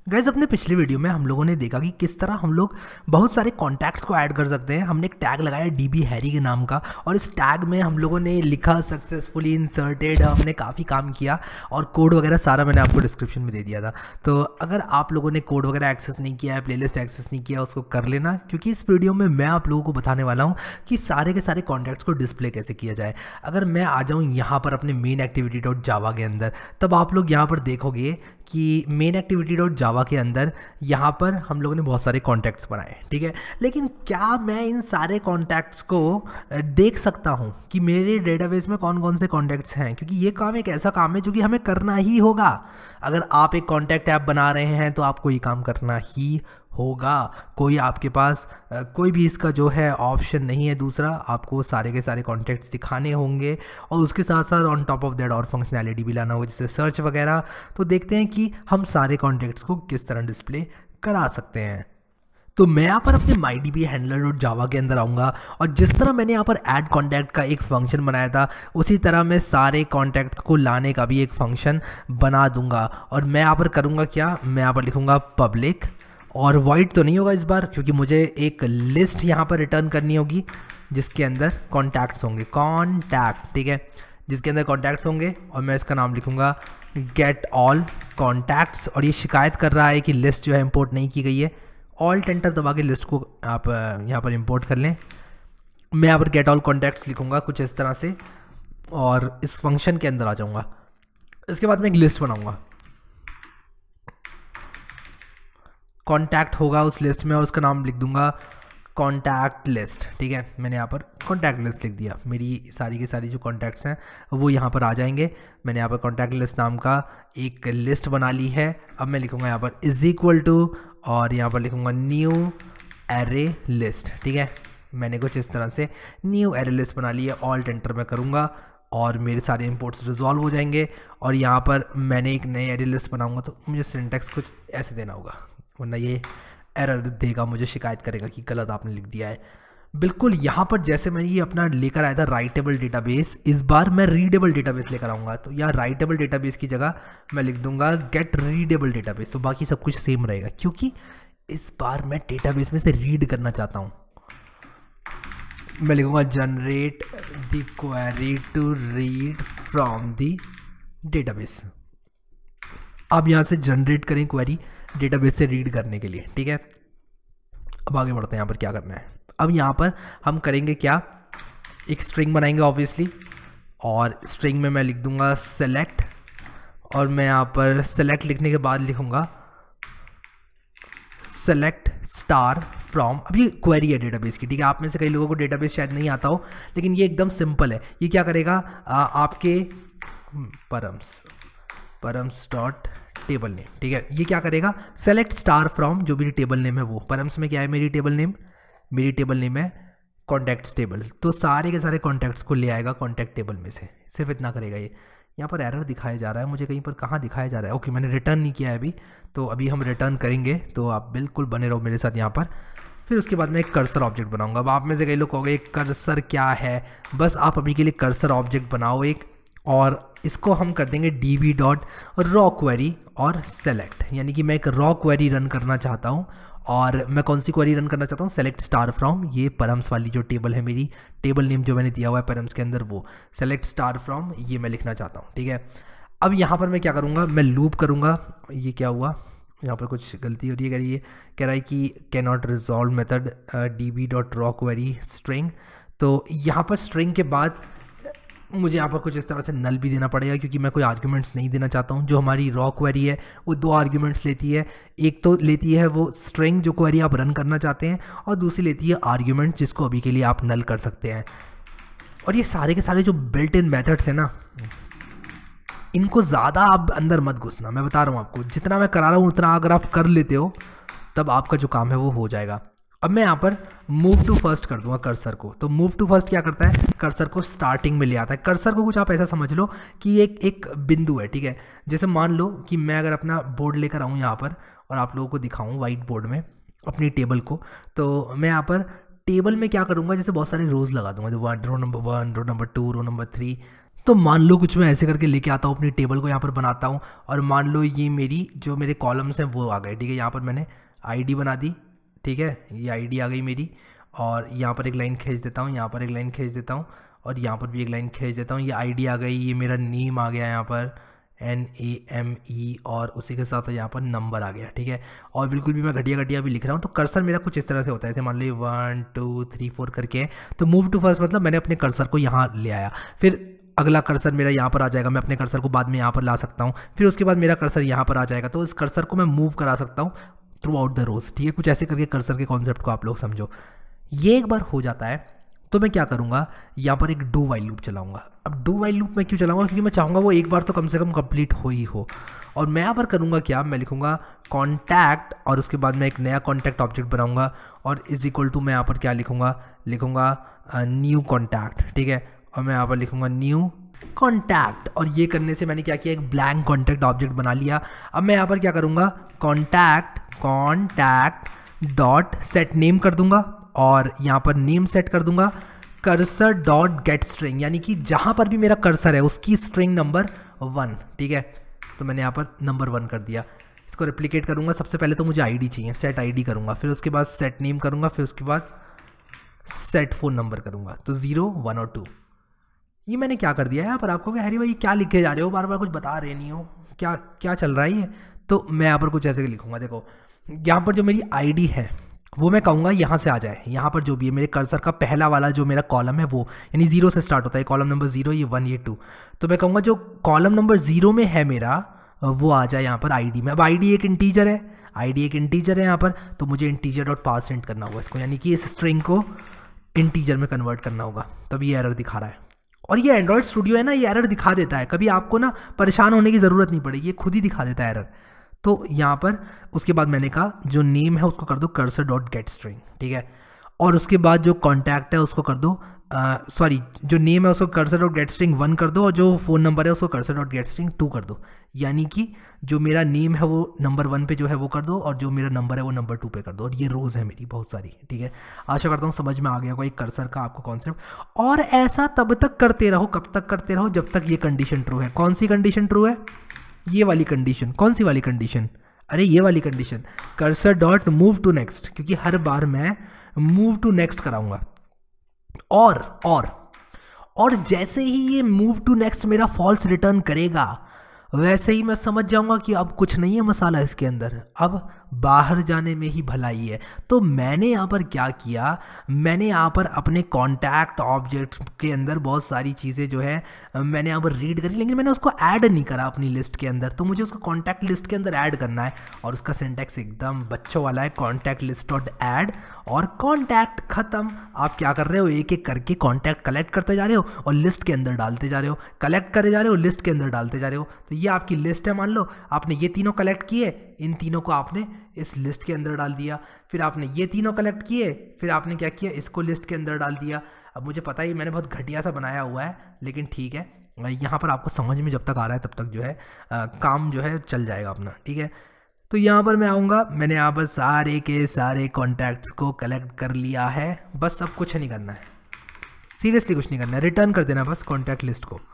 Guys अपने पिछले video में हम लोगों ने देखा कि किस तरह हम लोग बहुत सारे कॉन्टैक्ट्स को ऐड कर सकते हैं। हमने एक टैग लगाया डीबी हैरी के नाम का और इस टैग में हम लोगों ने लिखा सक्सेसफुली इंसर्टेड, हमने काफ़ी काम किया और कोड वगैरह सारा मैंने आपको डिस्क्रिप्शन में दे दिया था। तो अगर आप लोगों ने कोड वगैरह एक्सेस नहीं किया है, प्लेलिस्ट एक्सेस नहीं किया, उसको कर लेना, क्योंकि इस वीडियो में मैं आप लोगों को बताने वाला हूँ कि सारे के सारे कॉन्टैक्ट्स को डिस्प्ले कैसे किया जाए। अगर मैं आ जाऊँ यहाँ पर अपने मेन एक्टिविटी डॉट जावा के अंदर, तब आप लोग यहाँ पर देखोगे कि मेन एक्टिविटी डॉट जावा के अंदर यहाँ पर हम लोगों ने बहुत सारे कॉन्टैक्ट्स बनाए, ठीक है। लेकिन क्या मैं इन सारे कॉन्टैक्ट्स को देख सकता हूँ कि मेरे डेटाबेस में कौन कौन से कॉन्टैक्ट्स हैं? क्योंकि ये काम एक ऐसा काम है जो कि हमें करना ही होगा। अगर आप एक कॉन्टैक्ट ऐप बना रहे हैं तो आपको ये काम करना ही होगा। कोई आपके पास कोई भी इसका जो है ऑप्शन नहीं है दूसरा। आपको सारे के सारे कॉन्टैक्ट्स दिखाने होंगे और उसके साथ साथ ऑन टॉप ऑफ दैट और फंक्शनैलिटी भी लाना होगा, जैसे सर्च वगैरह। तो देखते हैं कि हम सारे कॉन्टैक्ट्स को किस तरह डिस्प्ले करा सकते हैं। तो मैं यहाँ पर अपने MyDB हैंडलर डॉट जावा के अंदर आऊँगा और जिस तरह मैंने यहाँ पर ऐड कॉन्टैक्ट का एक फंक्शन बनाया था, उसी तरह मैं सारे कॉन्टैक्ट्स को लाने का भी एक फंक्शन बना दूंगा। और मैं यहाँ पर करूँगा क्या, मैं यहाँ पर लिखूँगा पब्लिक, और वॉइड तो नहीं होगा इस बार क्योंकि मुझे एक लिस्ट यहाँ पर रिटर्न करनी होगी जिसके अंदर कॉन्टैक्ट्स होंगे, कॉन्टैक्ट, ठीक है, जिसके अंदर कॉन्टैक्ट्स होंगे। और मैं इसका नाम लिखूँगा गेट ऑल कॉन्टैक्ट्स। और ये शिकायत कर रहा है कि लिस्ट जो है इंपोर्ट नहीं की गई है। ऑल्ट एंटर दबा के लिस्ट को आप यहाँ पर इंपोर्ट कर लें। मैं यहाँ पर गेट ऑल कॉन्टैक्ट्स लिखूँगा कुछ इस तरह से और इस फंक्शन के अंदर आ जाऊँगा। इसके बाद मैं एक लिस्ट बनाऊँगा, कॉन्टैक्ट होगा उस लिस्ट में और उसका नाम लिख दूंगा कॉन्टैक्ट लिस्ट, ठीक है। मैंने यहाँ पर कॉन्टैक्ट लिस्ट लिख दिया। मेरी सारी की सारी जो कॉन्टैक्ट्स हैं वो यहाँ पर आ जाएंगे। मैंने यहाँ पर कॉन्टैक्ट लिस्ट नाम का एक लिस्ट बना ली है। अब मैं लिखूँगा यहाँ पर इज इक्वल टू और यहाँ पर लिखूँगा न्यू एरे लिस्ट, ठीक है। मैंने कुछ इस तरह से न्यू एरे लिस्ट बना ली है। ऑल्ट एंटर मैं करूँगा और मेरे सारे इंपोर्ट्स रिजॉल्व हो जाएंगे। और यहाँ पर मैंने एक नई एरे लिस्ट बनाऊँगा तो मुझे सिंटैक्स कुछ ऐसे देना होगा, वरना ये एरर देगा, मुझे शिकायत करेगा कि गलत आपने लिख दिया है। बिल्कुल यहाँ पर जैसे मैंने ये अपना लेकर आया था राइटेबल डेटाबेस, इस बार मैं रीडेबल डेटाबेस लेकर आऊँगा। तो यहाँ राइटेबल डेटाबेस की जगह मैं लिख दूंगा गेट रीडेबल डेटाबेस। तो बाकी सब कुछ सेम रहेगा क्योंकि इस बार मैं डेटाबेस में से रीड करना चाहता हूँ। मैं लिखूँगा generate the query to read from the database. आप यहाँ से जनरेट करें क्वेरी डेटाबेस से रीड करने के लिए, ठीक है। अब आगे बढ़ते हैं। यहाँ पर क्या करना है, अब यहाँ पर हम करेंगे क्या, एक स्ट्रिंग बनाएंगे ऑब्वियसली। और स्ट्रिंग में मैं लिख दूंगा सेलेक्ट और मैं यहाँ पर सेलेक्ट लिखने के बाद लिखूंगा सेलेक्ट स्टार फ्रॉम। अब ये क्वेरी है डेटाबेस की, ठीक है। आप में से कई लोगों को डेटाबेस शायद नहीं आता हो, लेकिन ये एकदम सिंपल है। ये क्या करेगा, आपके परम्स डॉट टेबल नेम, ठीक है। ये क्या करेगा, सेलेक्ट स्टार फ्रॉम जो भी टेबल नेम है वो। परम्स में क्या है, मेरी टेबल नेम है कॉन्टैक्ट्स टेबल। तो सारे के सारे कॉन्टैक्ट्स को ले आएगा कॉन्टैक्ट टेबल में से, सिर्फ इतना करेगा ये। यहाँ पर एरर दिखाया जा रहा है मुझे, कहीं पर कहाँ दिखाया जा रहा है। ओके, मैंने रिटर्न नहीं किया है अभी, तो अभी हम रिटर्न करेंगे, तो आप बिल्कुल बने रहो मेरे साथ यहाँ पर। फिर उसके बाद मैं एक कर्सर ऑब्जेक्ट बनाऊंगा। अब आप में से कई लोग कहोगे कर्सर क्या है, बस आप अभी के लिए कर्सर ऑब्जेक्ट बनाओ एक, और इसको हम कर देंगे db डॉट रॉ क्वेरी और सेलेक्ट। यानी कि मैं एक रॉ क्वेरी रन करना चाहता हूँ। और मैं कौन सी क्वेरी रन करना चाहता हूँ, सेलेक्ट स्टार फ्रॉम, ये परम्स वाली जो टेबल है, मेरी टेबल नेम जो मैंने दिया हुआ है परम्स के अंदर, वो सेलेक्ट स्टार फ्रॉम ये मैं लिखना चाहता हूँ, ठीक है। अब यहाँ पर मैं क्या करूँगा, मैं लूप करूँगा। ये क्या हुआ, यहाँ पर कुछ गलती हो रही है, ये कह रहा है कि can not resolve method db dot raw query string. तो यहाँ पर स्ट्रिंग के बाद मुझे यहाँ पर कुछ इस तरह से नल भी देना पड़ेगा क्योंकि मैं कोई आर्ग्यूमेंट्स नहीं देना चाहता हूँ। जो हमारी रॉ क्वेरी है वो दो आर्ग्यूमेंट्स लेती है, एक तो लेती है वो स्ट्रिंग जो क्वेरी आप रन करना चाहते हैं, और दूसरी लेती है आर्ग्यूमेंट जिसको अभी के लिए आप नल कर सकते हैं। और ये सारे के सारे जो बिल्ट इन मेथड्स हैं ना, इनको ज़्यादा आप अंदर मत घुसना। मैं बता रहा हूँ आपको, जितना मैं करा रहा हूँ उतना अगर आप कर लेते हो तब आपका जो काम है वो हो जाएगा। अब मैं यहाँ पर मूव टू फर्स्ट कर दूंगा कर्सर को। तो मूव टू फर्स्ट क्या करता है, कर्सर को स्टार्टिंग में ले आता है। कर्सर को कुछ आप ऐसा समझ लो कि एक बिंदु है, ठीक है। जैसे मान लो कि मैं अगर अपना बोर्ड लेकर आऊँ यहाँ पर और आप लोगों को दिखाऊँ वाइट बोर्ड में अपनी टेबल को, तो मैं यहाँ पर टेबल में क्या करूँगा, जैसे बहुत सारे रोज़ लगा दूंगा, row number 1, row number 2, row number 3, तो मान लो कुछ मैं ऐसे करके लेके आता हूँ, अपनी टेबल को यहाँ पर बनाता हूँ, और मान लो ये मेरी जो मेरे कॉलम्स हैं वो आ गए, ठीक है। यहाँ पर मैंने आईडी बना दी, ठीक है, ये आईडी आ गई मेरी, और यहाँ पर एक लाइन खींच देता हूँ, यहाँ पर एक लाइन खींच देता हूँ, और यहाँ पर भी एक लाइन खींच देता हूँ। ये आईडी आ गई, ये मेरा नेम आ गया यहाँ पर NAME, और उसी के साथ यहाँ पर नंबर आ गया, ठीक है। और बिल्कुल भी मैं घटिया घटिया भी लिख रहा हूँ, तो कर्सर मेरा कुछ इस तरह से होता है, जैसे मान लो 1 2 3 4 करके, तो मूव टू फर्स्ट मतलब मैंने अपने कर्सर को यहाँ ले आया। फिर अगला कर्सर मेरा यहाँ पर आ जाएगा, मैं अपने कर्सर को बाद में यहाँ पर ला सकता हूँ। फिर उसके बाद मेरा कर्सर यहाँ पर आ जाएगा, तो इस कर्सर को मैं मूव करा सकता हूँ थ्रू आउट द रोज, ठीक है। कुछ ऐसे करके कर्सर के कॉन्सेप्ट को आप लोग समझो। ये एक बार हो जाता है तो मैं क्या करूँगा, यहाँ पर एक डू वाइल लूप चलाऊँगा। अब डू वाइल लूप मैं क्यों चलाऊँगा, क्योंकि मैं चाहूँगा वो एक बार तो कम से कम कंप्लीट हो ही हो। और मैं यहाँ पर करूँगा क्या, मैं लिखूँगा कॉन्टैक्ट, और उसके बाद मैं एक नया कॉन्टैक्ट ऑब्जेक्ट बनाऊँगा, और इज इक्वल टू मैं यहाँ पर क्या लिखूँगा न्यू कॉन्टैक्ट, ठीक है। और मैं यहाँ पर लिखूँगा न्यू कॉन्टैक्ट, और ये करने से मैंने क्या किया, एक ब्लैंक कॉन्टैक्ट ऑब्जेक्ट बना लिया। अब मैं यहाँ पर क्या करूँगा, कॉन्टैक्ट डॉट सेट नेम कर दूंगा, और यहाँ पर नेम सेट कर दूंगा कर्सर डॉट गेट स्ट्रिंग, यानी कि जहाँ पर भी मेरा कर्सर है उसकी स्ट्रिंग नंबर 1, ठीक है। तो मैंने यहाँ पर नंबर 1 कर दिया। इसको रेप्लिकेट करूँगा, सबसे पहले तो मुझे आईडी चाहिए, सेट आईडी करूँगा, फिर उसके बाद सेट नेम करूँगा, फिर उसके बाद सेट फ़ोन नंबर करूँगा, तो 0 1 और 2। ये मैंने क्या कर दिया है यहाँ पर, आपको हैरी भाई क्या लिखे जा रहे हो, बार बार कुछ बता रहे नहीं हो, क्या क्या चल रहा है ये। तो मैं यहाँ पर कुछ ऐसे लिखूँगा, देखो यहाँ पर जो मेरी आईडी है वो मैं कहूँगा यहाँ से आ जाए, यहाँ पर जो भी है मेरे कर्सर का पहला वाला जो मेरा कॉलम है वो, यानी 0 से स्टार्ट होता है, कॉलम नंबर 0, ये 1 ये 2, तो मैं कहूँगा जो कॉलम नंबर 0 में है मेरा वो आ जाए यहाँ पर आईडी में। अब आईडी एक इंटीजर है, यहाँ पर, तो मुझे इंटीजर डॉट पारसेंट करना होगा इसको, यानी कि इस स्ट्रिंग को इंटीजर में कन्वर्ट करना होगा, तभी ये एरर दिखा रहा है। और ये एंड्रॉयड स्टूडियो है ना, ये एरर दिखा देता है, कभी आपको ना परेशान होने की ज़रूरत नहीं पड़ेगी, ये खुद ही दिखा देता है एरर। तो यहाँ पर उसके बाद मैंने कहा जो नेम है उसको कर दो कर्सर डॉट गेट स्ट्रिंग, ठीक है। और उसके बाद जो कॉन्टैक्ट है उसको कर दो, जो नेम है उसको कर्सर डॉट गेट स्ट्रिंग 1 कर दो, और जो फ़ोन नंबर है उसको कर्सर डॉट गेट स्ट्रिंग 2 कर दो, यानी कि जो मेरा नेम है वो नंबर 1 पे जो है वो कर दो, और जो मेरा नंबर है वो नंबर 2 पे कर दो। और ये रोज़ है मेरी बहुत सारी, ठीक है। आशा करता हूँ समझ में आ गया कोई कर्सर का आपको कॉन्सेप्ट। और ऐसा तब तक करते रहो, कब तक करते रहो, जब तक ये कंडीशन ट्रू है। कौन सी कंडीशन ट्रू है, ये वाली कंडीशन। कौन सी वाली कंडीशन, अरे ये वाली condition, cursor dot move to next, क्योंकि हर बार मैं मूव टू नेक्स्ट कराऊंगा। और जैसे ही ये मूव टू नेक्स्ट मेरा फॉल्स रिटर्न करेगा, वैसे ही मैं समझ जाऊंगा कि अब कुछ नहीं है मसाला इसके अंदर, अब बाहर जाने में ही भलाई है। तो मैंने यहाँ पर क्या किया, मैंने यहाँ पर अपने कॉन्टैक्ट ऑब्जेक्ट के अंदर बहुत सारी चीज़ें जो है मैंने यहाँ पर रीड करी, लेकिन मैंने उसको ऐड नहीं करा अपनी लिस्ट के अंदर। तो मुझे उसको कॉन्टैक्ट लिस्ट के अंदर ऐड करना है, और उसका सिंटैक्स एकदम बच्चों वाला है, कॉन्टैक्ट लिस्ट डॉट ऐड, और कॉन्टैक्ट खत्म। आप क्या कर रहे हो, एक एक करके कॉन्टैक्ट कलेक्ट करते जा रहे हो और लिस्ट के अंदर डालते जा रहे हो, कलेक्ट करे जा रहे हो, लिस्ट के अंदर डालते जा रहे हो। तो ये आपकी लिस्ट है, मान लो आपने ये तीनों कलेक्ट किए, इन तीनों को आपने इस लिस्ट के अंदर डाल दिया, फिर आपने ये तीनों कलेक्ट किए, फिर आपने क्या किया, इसको लिस्ट के अंदर डाल दिया। अब मुझे पता ही मैंने बहुत घटिया सा बनाया हुआ है, लेकिन ठीक है, यहाँ पर आपको समझ में जब तक आ रहा है तब तक जो है काम जो है चल जाएगा अपना, ठीक है। तो यहाँ पर मैं आऊँगा, मैंने यहाँ पर सारे के सारे कॉन्टैक्ट्स को कलेक्ट कर लिया है, बस अब कुछ नहीं करना है, सीरियसली कुछ नहीं करना है, रिटर्न कर देना बस कॉन्टैक्ट लिस्ट को।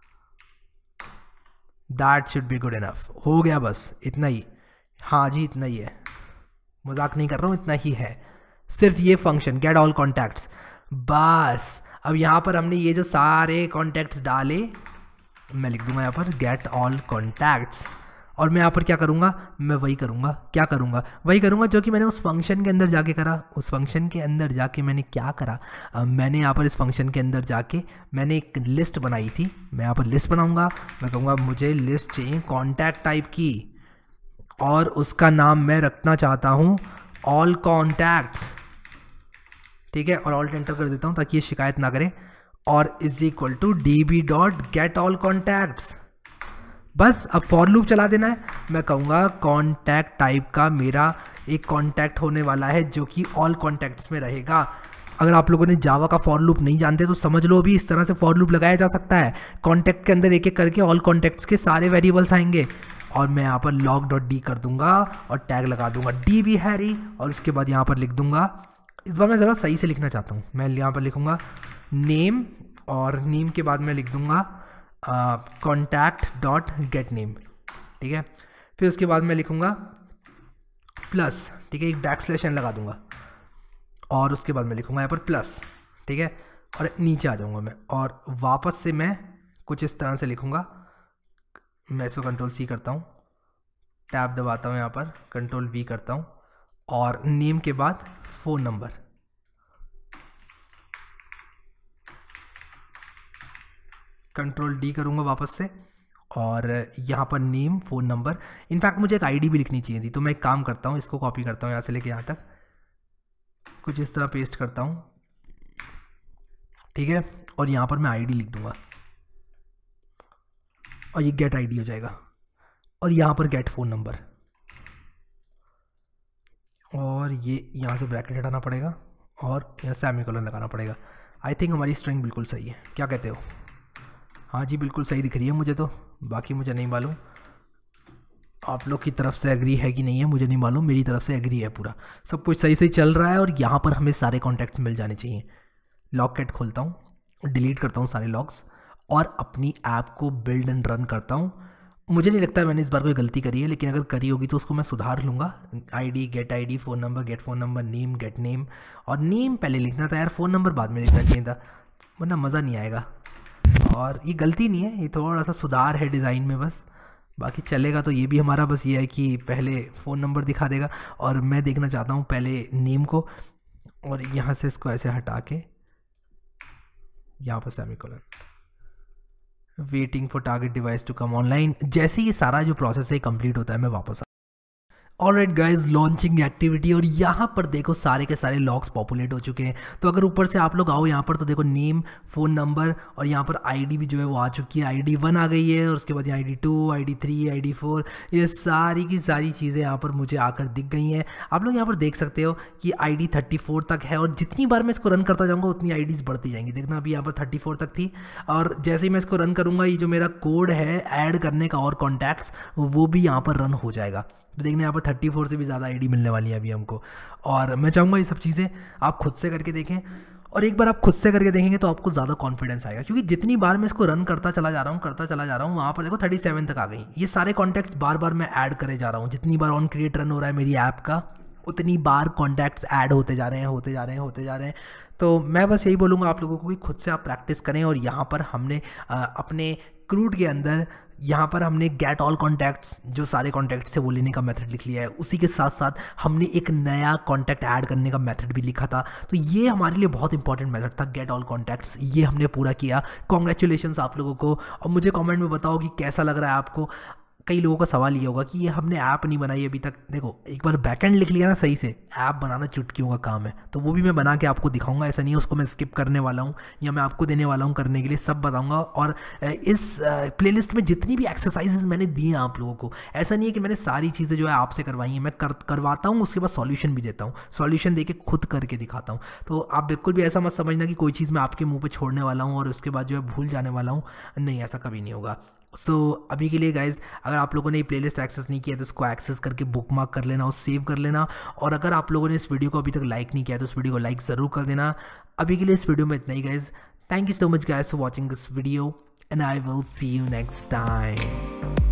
That should be good enough, हो गया बस इतना ही। हाँ जी इतना ही है, मजाक नहीं कर रहा हूँ, इतना ही है, सिर्फ ये फंक्शन गेट ऑल कॉन्टैक्ट्स बस। अब यहाँ पर हमने ये जो सारे कॉन्टैक्ट्स डाले, मैं लिख दूंगा यहाँ पर गेट ऑल कॉन्टैक्ट्स, और मैं यहाँ पर क्या करूँगा, मैं वही करूँगा, क्या करूँगा, वही करूँगा जो कि मैंने उस फंक्शन के अंदर जाके करा। उस फंक्शन के अंदर जाके मैंने क्या करा, मैंने यहाँ पर इस फंक्शन के अंदर जाके मैंने एक लिस्ट बनाई थी, मैं यहाँ पर लिस्ट बनाऊँगा, मैं कहूँगा मुझे लिस्ट चाहिए कॉन्टैक्ट टाइप की, और उसका नाम मैं रखना चाहता हूँ ऑल कॉन्टैक्ट्स, ठीक है। और ऑल्ट एंटर कर देता हूँ ताकि ये शिकायत ना करे, और is equal to db dot get all contacts. बस अब फॉर लूप चला देना है। मैं कहूँगा कॉन्टैक्ट टाइप का मेरा एक कॉन्टैक्ट होने वाला है जो कि ऑल कॉन्टैक्ट्स में रहेगा। अगर आप लोगों ने जावा का फॉर लूप नहीं जानते तो समझ लो, अभी इस तरह से फॉर लूप लगाया जा सकता है। कॉन्टैक्ट के अंदर एक एक करके ऑल कॉन्टैक्ट्स के सारे वेरिएबल्स आएंगे, और मैं यहाँ पर log डॉट डी कर दूंगा और टैग लगा दूंगा db हैरी, और उसके बाद यहाँ पर लिख दूंगा, इस बार मैं ज़रा सही से लिखना चाहता हूँ, मैं यहाँ पर लिखूँगा नेम, और नेम के बाद मैं लिख दूंगा कॉन्टैक्ट डॉट गेट नेम, ठीक है। फिर उसके बाद मैं लिखूँगा प्लस, ठीक है, एक बैकस्लैश एन लगा दूंगा और उसके बाद मैं लिखूँगा यहाँ पर प्लस, ठीक है, और नीचे आ जाऊँगा मैं और वापस से मैं कुछ इस तरह से लिखूँगा। मैं इसको कंट्रोल सी करता हूँ, टैब दबाता हूँ यहाँ पर, कंट्रोल वी करता हूँ और नेम के बाद फ़ोन नंबर, कंट्रोल डी करूँगा वापस से और यहाँ पर नेम फ़ोन नंबर। इनफैक्ट मुझे एक आईडी भी लिखनी चाहिए थी, तो मैं एक काम करता हूँ, इसको कॉपी करता हूँ यहाँ से लेके यहाँ तक, कुछ इस तरह पेस्ट करता हूँ, ठीक है, और यहाँ पर मैं आईडी लिख दूँगा और ये गेट आईडी हो जाएगा और यहाँ पर गेट फ़ोन नंबर और ये यहाँ से ब्रैकेट हटाना पड़ेगा और यहाँ सेमीकोलन लगाना पड़ेगा। आई थिंक हमारी स्ट्रिंग बिल्कुल सही है, क्या कहते हो? हाँ जी, बिल्कुल सही दिख रही है मुझे तो, बाकी मुझे नहीं मालूम आप लोग की तरफ से एग्री है कि नहीं है, मुझे नहीं मालूम, मेरी तरफ से एग्री है, पूरा सब कुछ सही सही चल रहा है और यहाँ पर हमें सारे कॉन्टैक्ट्स मिल जाने चाहिए। लॉग कैट खोलता हूँ, डिलीट करता हूँ सारे लॉग्स और अपनी ऐप को बिल्ड एंड रन करता हूँ। मुझे नहीं लगता मैंने इस बार कोई गलती करी है, लेकिन अगर करी होगी तो उसको मैं सुधार लूँगा। ID, get ID, phone number, get phone number, name, get name, और नेम पहले लिखना था यार, फ़ोन नंबर बाद में लिखना चाहिए था, वरना मज़ा नहीं आएगा। और ये गलती नहीं है, ये थोड़ा सा सुधार है डिज़ाइन में बस, बाकी चलेगा। तो ये भी हमारा बस ये है कि पहले फ़ोन नंबर दिखा देगा और मैं देखना चाहता हूँ पहले नेम को, और यहाँ से इसको ऐसे हटा के यहाँ पर semicolon, waiting for target device to come online. जैसे ये सारा जो प्रोसेस है कंप्लीट होता है मैं वापस ऑलराइट गाइज, लॉन्चिंग एक्टिविटी, और यहाँ पर देखो सारे के सारे लॉग्स पॉपुलेट हो चुके हैं। तो अगर ऊपर से आप लोग आओ यहाँ पर तो देखो नेम, फ़ोन नंबर और यहाँ पर आईडी भी जो है वो आ चुकी है। आईडी 1 आ गई है और उसके बाद यहाँ आईडी 2, आईडी 3, आईडी 4, ये सारी की सारी चीज़ें यहाँ पर मुझे आकर दिख गई हैं। आप लोग यहाँ पर देख सकते हो कि आईडी 34 तक है और जितनी बार मैं इसको रन करता जाऊँगा उतनी आईडीज़ बढ़ती जाएंगी। देखना अभी यहाँ पर 34 तक थी और जैसे ही मैं इसको रन करूँगा ये जो मेरा कोड है ऐड करने का और कॉन्टैक्ट्स वो भी यहाँ पर रन हो जाएगा। तो देखना यहाँ पर 34 से भी ज़्यादा आईडी मिलने वाली है अभी हमको। और मैं चाहूँगा ये सब चीज़ें आप खुद से करके देखें, और एक बार आप खुद से करके देखेंगे तो आपको ज़्यादा कॉन्फिडेंस आएगा, क्योंकि जितनी बार मैं इसको रन करता चला जा रहा हूँ वहाँ पर देखो 37 तक आ गई। ये सारे कॉन्टैक्ट्स बार बार मैं ऐड करे जा रहा हूँ, जितनी बार ऑन क्रिएट रन हो रहा है मेरी ऐप का उतनी बार कॉन्टैक्ट्स ऐड होते जा रहे हैं। तो मैं बस यही बोलूँगा आप लोगों को कि खुद से आप प्रैक्टिस करें। और यहाँ पर हमने अपने क्रूड के अंदर यहाँ पर हमने गेट ऑल कॉन्टैक्ट्स, जो सारे कॉन्टैक्ट्स है वो लेने का मेथड लिख लिया है। उसी के साथ साथ हमने एक नया कॉन्टैक्ट ऐड करने का मेथड भी लिखा था। तो ये हमारे लिए बहुत इंपॉर्टेंट मेथड था, गेट ऑल कॉन्टैक्ट्स। ये हमने पूरा किया। कॉन्ग्रेचुलेशंस आप लोगों को, और मुझे कमेंट में बताओ कि कैसा लग रहा है आपको। कई लोगों का सवाल ये होगा कि ये हमने ऐप नहीं बनाई अभी तक। देखो एक बार बैकएंड लिख लिया ना सही से, ऐप बनाना चुटकियों का काम है। तो वो भी मैं बना के आपको दिखाऊंगा, ऐसा नहीं है उसको मैं स्किप करने वाला हूँ या मैं आपको देने वाला हूँ करने के लिए, सब बताऊंगा। और इस प्लेलिस्ट में जितनी भी एक्सरसाइजेज मैंने दी हैं आप लोगों को, ऐसा नहीं है कि मैंने सारी चीज़ें जो है आपसे करवाई हैं, मैं करवाता हूँ, उसके बाद सॉल्यूशन भी देता हूँ, सॉल्यूशन दे के खुद करके दिखाता हूँ। तो आप बिल्कुल भी ऐसा मत समझना कि कोई चीज़ मैं आपके मुँह पर छोड़ने वाला हूँ और उसके बाद जो है भूल जाने वाला हूँ, नहीं, ऐसा कभी नहीं होगा। अभी के लिए गाइज, अगर आप लोगों ने ये प्लेलिस्ट एक्सेस नहीं किया तो इसको एक्सेस करके बुकमार्क कर लेना और सेव कर लेना। और अगर आप लोगों ने इस वीडियो को अभी तक लाइक नहीं किया तो इस वीडियो को लाइक ज़रूर कर देना। अभी के लिए इस वीडियो में इतना ही guys. Thank you so much guys for watching this video and I will see you next time.